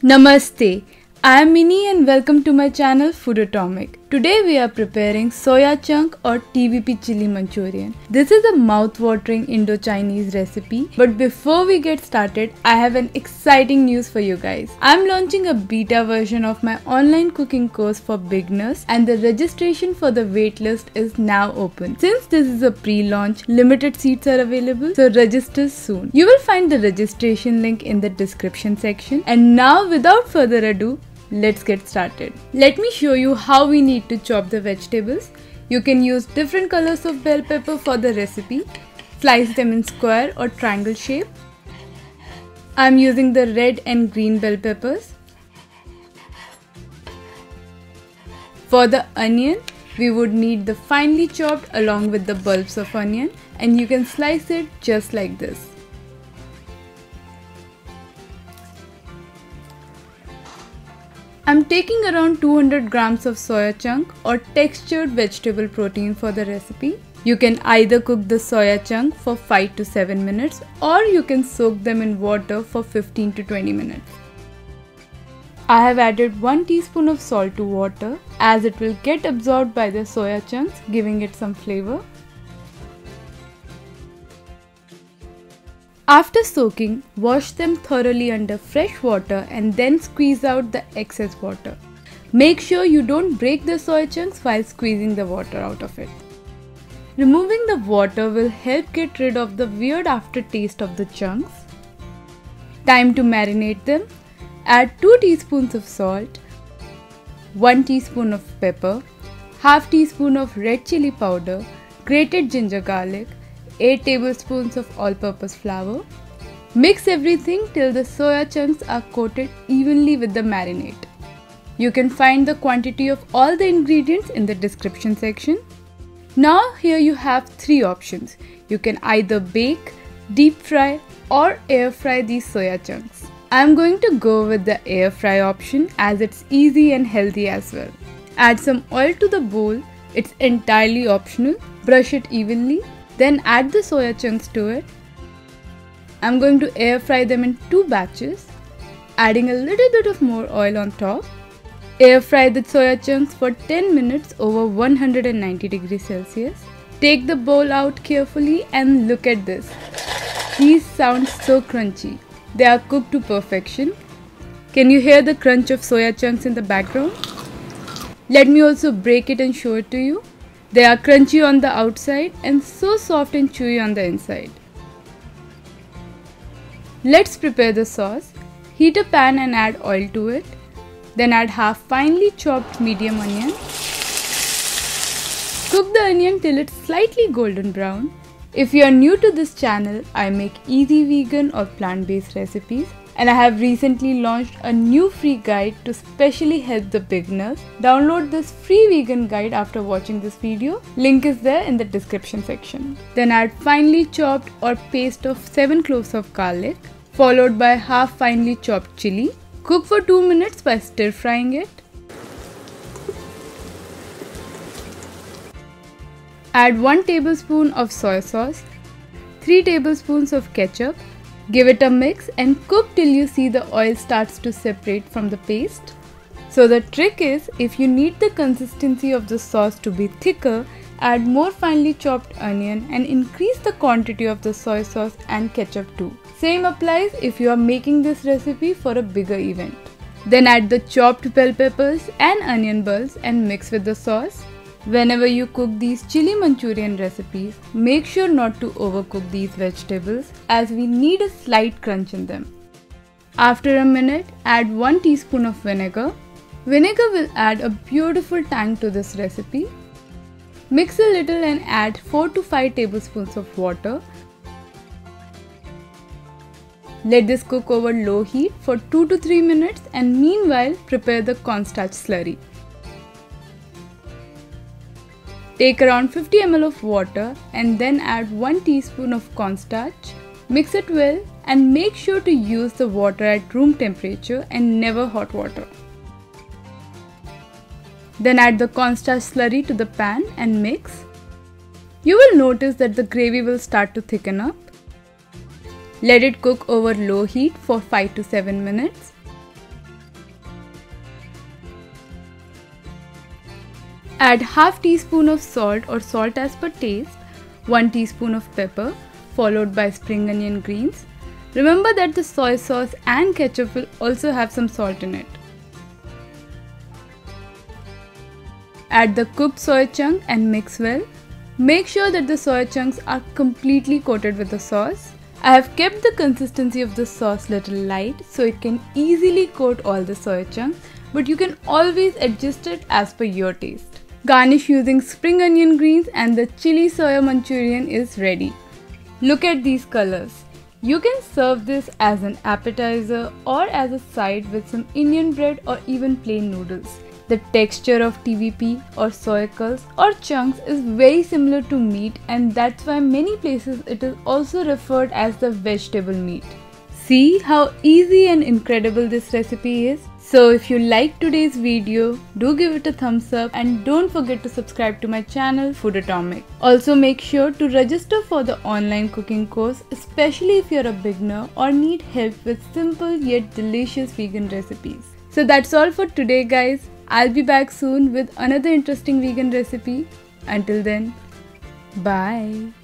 Namaste, I am Mini and welcome to my channel Food Atomic. Today we are preparing soya chunk or TVP chili manchurian. This is a mouth-watering Indo-Chinese recipe, but before we get started, I have an exciting news for you guys. I am launching a beta version of my online cooking course for beginners and the registration for the waitlist is now open. Since this is a pre-launch, limited seats are available, so register soon. You will find the registration link in the description section. And now without further ado, let's get started. Let me show you how we need to chop the vegetables. You can use different colors of bell pepper for the recipe. Slice them in square or triangle shape. I am using the red and green bell peppers. For the onion, we would need the finely chopped along with the bulbs of onion, and you can slice it just like this. I'm taking around 200 grams of soya chunk or textured vegetable protein for the recipe. You can either cook the soya chunk for 5 to 7 minutes or you can soak them in water for 15 to 20 minutes. I have added 1 teaspoon of salt to water as it will get absorbed by the soya chunks, giving it some flavor. After soaking, wash them thoroughly under fresh water and then squeeze out the excess water. Make sure you don't break the soya chunks while squeezing the water out of it. Removing the water will help get rid of the weird aftertaste of the chunks. Time to marinate them. Add 2 teaspoons of salt, 1 teaspoon of pepper, half teaspoon of red chili powder, grated ginger garlic, 8 tablespoons of all-purpose flour. Mix everything till the soya chunks are coated evenly with the marinade. You can find the quantity of all the ingredients in the description section. Now here you have 3 options. You can either bake, deep fry or air fry these soya chunks. I am going to go with the air fry option as it's easy and healthy as well. Add some oil to the bowl. It's entirely optional. Brush it evenly. Then add the soya chunks to it. I'm going to air fry them in 2 batches, adding a little bit of more oil on top. Air fry the soya chunks for 10 minutes over 190 degrees Celsius. Take the bowl out carefully and look at this. These sound so crunchy. They are cooked to perfection. Can you hear the crunch of soya chunks in the background? Let me also break it and show it to you. They are crunchy on the outside and so soft and chewy on the inside. Let's prepare the sauce. Heat a pan and add oil to it. Then add half finely chopped medium onion. Cook the onion till it's slightly golden brown. If you are new to this channel, I make easy vegan or plant-based recipes. And I have recently launched a new free guide to specially help the beginners. Download this free vegan guide after watching this video. Link is there in the description section. Then add finely chopped or paste of 7 cloves of garlic, followed by half finely chopped chili. Cook for 2 minutes by stir frying it. Add 1 tablespoon of soy sauce, 3 tablespoons of ketchup. Give it a mix and cook till you see the oil starts to separate from the paste. So the trick is, if you need the consistency of the sauce to be thicker, add more finely chopped onion and increase the quantity of the soy sauce and ketchup too. Same applies if you are making this recipe for a bigger event. Then add the chopped bell peppers and onion bulbs and mix with the sauce. Whenever you cook these chili manchurian recipes, make sure not to overcook these vegetables as we need a slight crunch in them. After a minute, add 1 teaspoon of vinegar. Vinegar will add a beautiful tang to this recipe. Mix a little and add 4 to 5 tablespoons of water. Let this cook over low heat for 2 to 3 minutes and meanwhile prepare the cornstarch slurry. Take around 50 ml of water and then add 1 teaspoon of cornstarch. Mix it well and make sure to use the water at room temperature and never hot water. Then add the cornstarch slurry to the pan and mix. You will notice that the gravy will start to thicken up. Let it cook over low heat for 5 to 7 minutes. Add half teaspoon of salt or salt as per taste, 1 teaspoon of pepper, followed by spring onion greens. Remember that the soy sauce and ketchup will also have some salt in it. Add the cooked soy chunk and mix well. Make sure that the soy chunks are completely coated with the sauce. I have kept the consistency of the sauce little light so it can easily coat all the soy chunks, but you can always adjust it as per your taste. Garnish using spring onion greens and the chili soya manchurian is ready. Look at these colors. You can serve this as an appetizer or as a side with some Indian bread or even plain noodles. The texture of TVP or soy curls or chunks is very similar to meat, and that's why many places it is also referred as the vegetable meat. See how easy and incredible this recipe is? So if you liked today's video, do give it a thumbs up and don't forget to subscribe to my channel Food Atomic. Also make sure to register for the online cooking course, especially if you're a beginner or need help with simple yet delicious vegan recipes. So that's all for today guys. I'll be back soon with another interesting vegan recipe. Until then, bye.